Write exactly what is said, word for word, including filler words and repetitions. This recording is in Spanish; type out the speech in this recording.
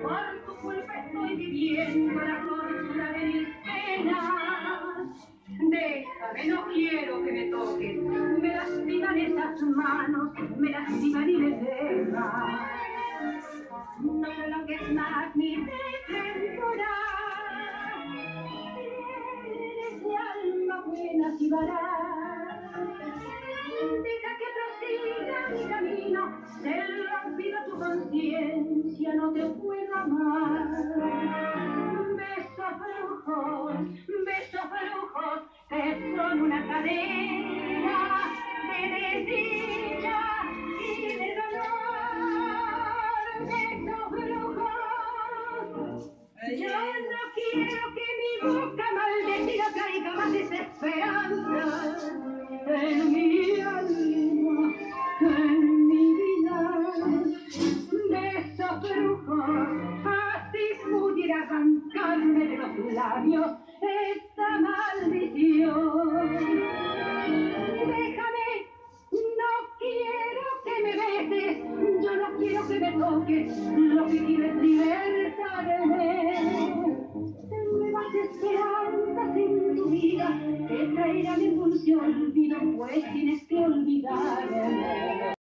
Por tu culpa estoy viviendo la tortura de mis penas. Déjame, no quiero que me toques. Me lastiman esas manos, me lastiman y me dejan. No prolongues más mi temporada. Eres de alma buena, si varás. Deja que prosiga mi camino. Del olvido tu conciencia no te puedo amar. Besos brujos, besos brujos, que son una cadena de desdicha y de dolor. Besos brujos, yo no quiero que mi boca maldecida traiga más desesperanza en mi alma, en mi vida. Besos brujos, así pudiera arrancarme de los labios esta maldición. Déjame, no quiero que me beses, yo no quiero que me toques, lo que quiero es libertarme. Nuevas esperanzas en tu vida que traerán en dulce olvido, pues tienes que olvidarme.